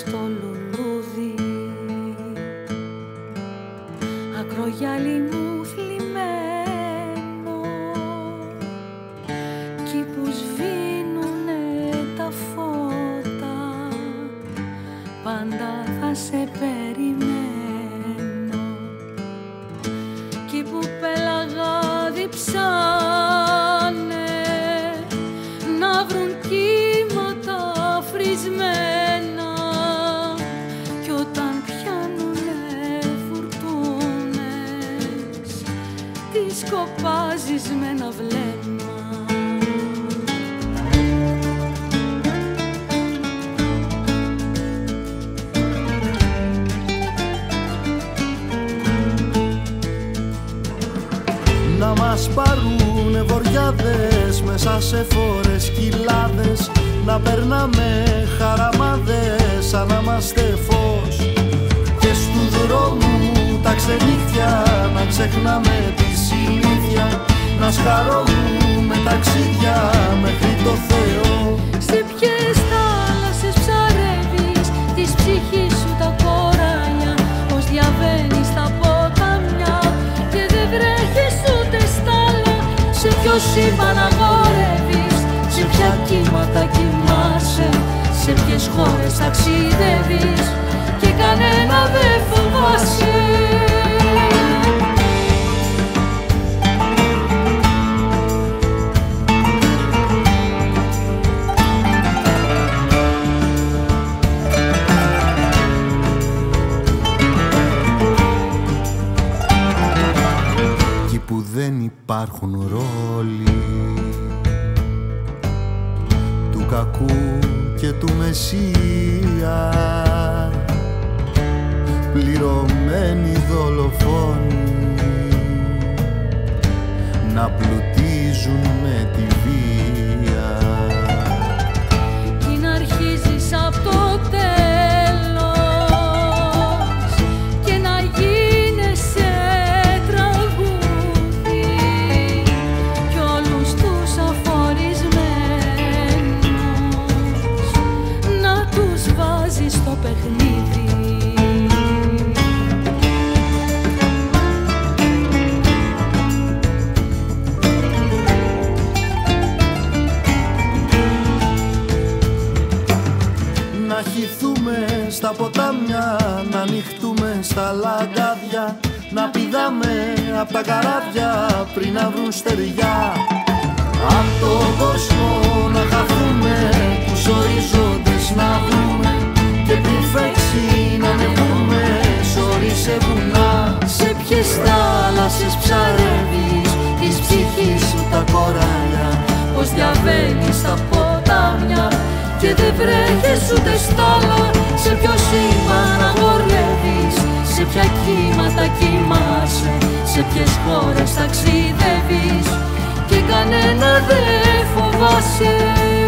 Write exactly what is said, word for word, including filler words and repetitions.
στο λουλούδι, ακρογιάλι μου θλιμμένο, κι που σβήνουνε τα φώτα, πάντα θα σε περιμένω. Κι που πελαγάδι ψάνε να βρουν κύματα φρισμένα, κι όταν πιάνουνε φουρτούνες τις σκοπάζεις με ένα βλέμμα. Να μας πάρουνε βοριάδες μέσα σε φόρες κοιλάδες, να περνάμε χαραμάδες σαν να είμαστε φως, και στου δρόμου τα ξενύχια να ξεχνάμε τη συνήθεια, να σχαρώνουμε ταξίδια μέχρι το Θεό. Σε ποιες θάλασσες ψαρεύεις της ψυχής σου τα κοράλια, πως διαβαίνεις τα ποτάμια και δεν βρέχεις ούτε στάλα. Σε ποιο σύμπαν αγορεύεις, σε ποια κύματα κοιμάσαι, σε ποιες χώρες ταξιδεύεις και κανένα δεν φοβάσαι. Εκεί που δεν υπάρχουν ρόλοι του κακού και του μεσσία, πληρωμένοι δολοφόνοι να πλουτίζουν με τη βία, Κι να αρχίζεις από το τέλος και να γίνεσαι τραγούδι, κι όλους τους αφορισμένους να τους βάζεις στο παιχνίδι. να χυθούμε στα ποτάμια, να ανοιχτούμε στα λαγκάδια, να πηδάμε απ' τα καράβια πριν να βρουν στεριά. Απ' τον κόσμο να χαθούμε, τους οριζόντες να βρούμε, και πριν φέξει να ανεβούμε σωρί σε βουνά. Σε ποιες θάλασσες ψαρεύεις της ψυχής σου τα κοράλια, πως διαβαίνεις τα ποτάμια και δεν βρέχεις ούτε στάλα. Σε ποιο σύμπαν αγορεύεις, σε ποια κύματα κοιμάσαι, σε ποιες χώρες ταξιδεύεις και κανένα δεν φοβάσαι.